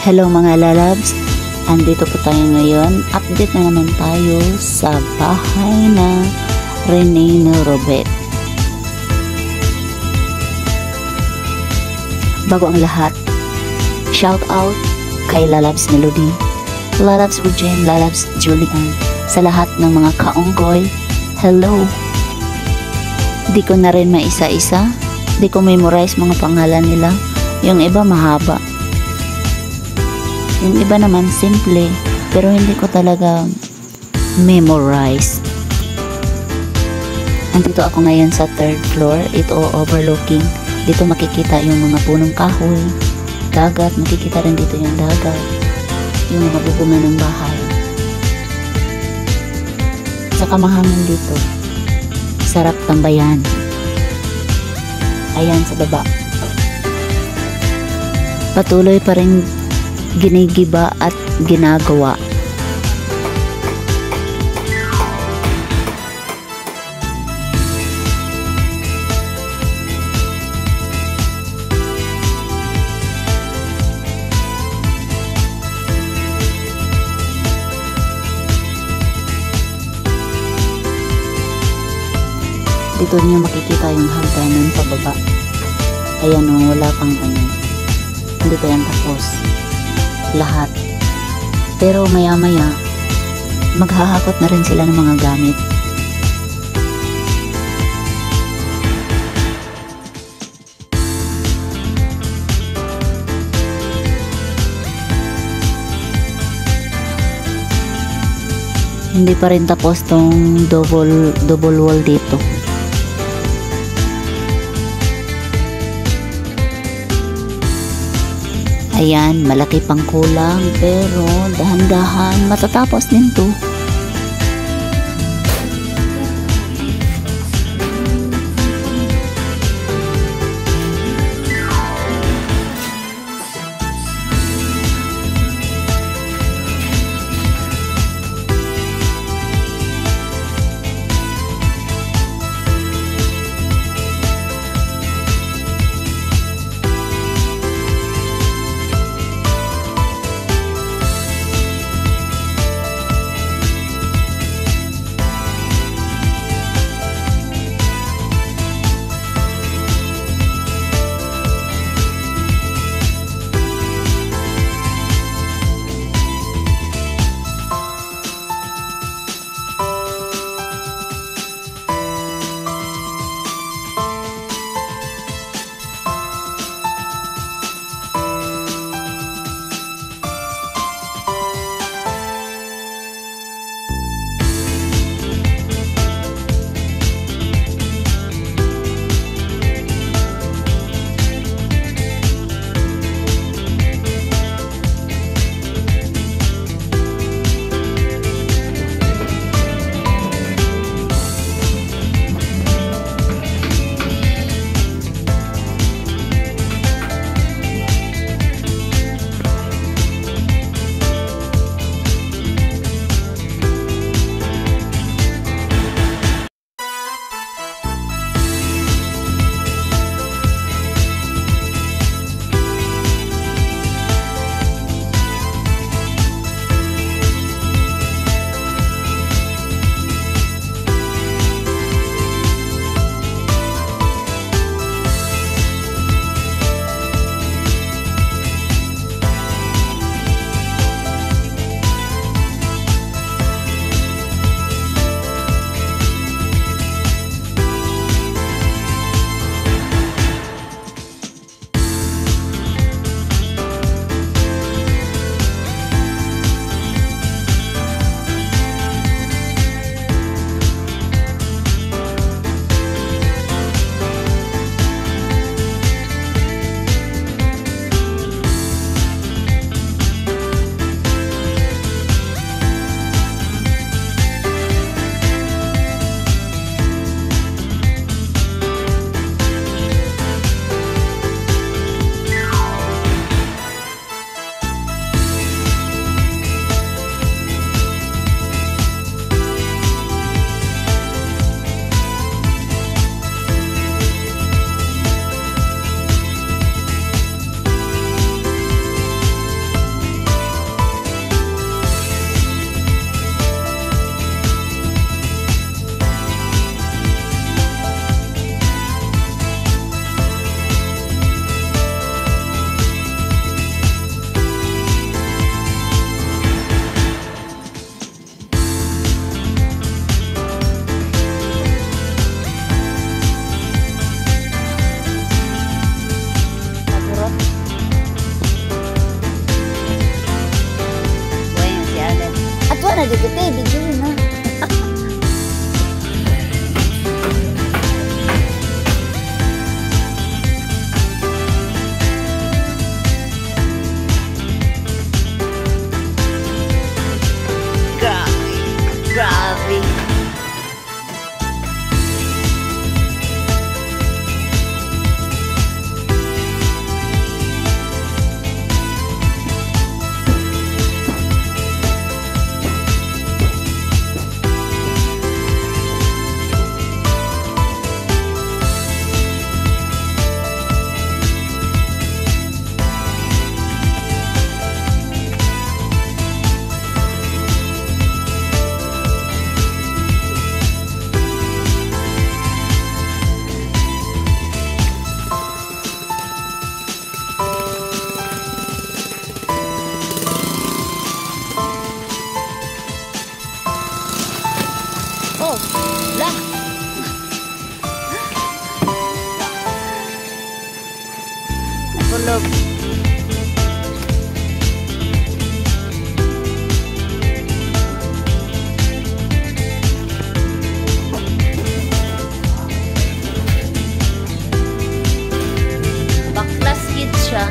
Hello mga lalabs, andito po tayo ngayon. Update na naman tayo sa bahay na Rene Robet. Bago ang lahat, shout out kay Lalabs Melody, Lalabs Eugene, Lalabs Julian, sa lahat ng mga kaunggoy. Hello! Di ko na rin maisa-isa, di ko memorize mga pangalan nila. Yung iba mahaba, yung iba naman simple, pero hindi ko talaga memorize. Andito ako ngayon sa 3rd floor. Ito overlooking. Dito makikita yung mga punong kahoy, dagat, makikita rin dito yung dagat, yung mga bubungan ng bahay. Saka mahangin dito, sarap tambayan. Ayan sa baba, patuloy pa rin ginigiba at ginagawa. Dito niyo makikita yung hagdanan pababa. Ayan o, wala pang ano, hindi pa yan tapos lahat, pero maya maya maghahakot na rin sila ng mga gamit. Hindi pa rin tapos tong double wall dito. Ayan, malaki pang kulang, pero dahan-dahan matatapos din to. na dito te, video na. Grabe. Grabe. Oh, lah. Nakulog. Baklas gid siya.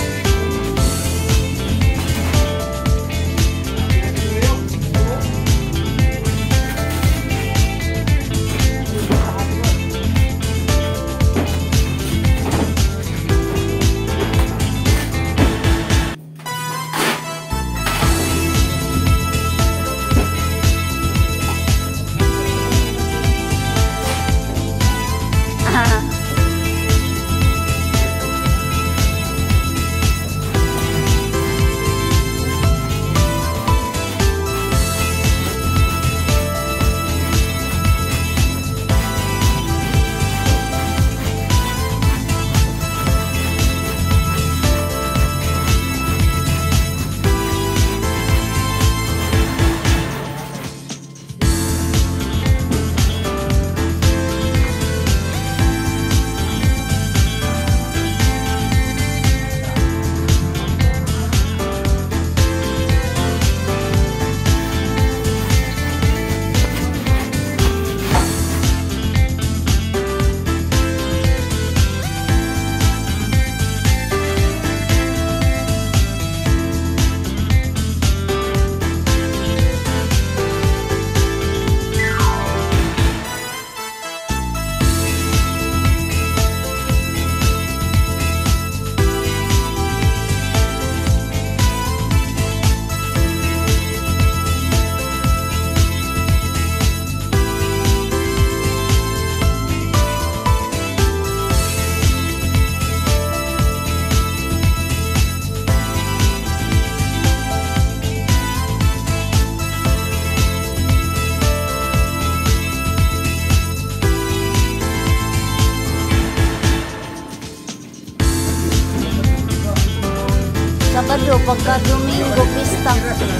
Sabado, pagka Domingo, pista.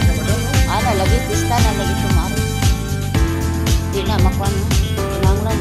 Ana, lagi pista na, lagi tumari. Di na, makuha na. Tinanglan,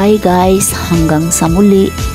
Bye guys, hanggang sa muli.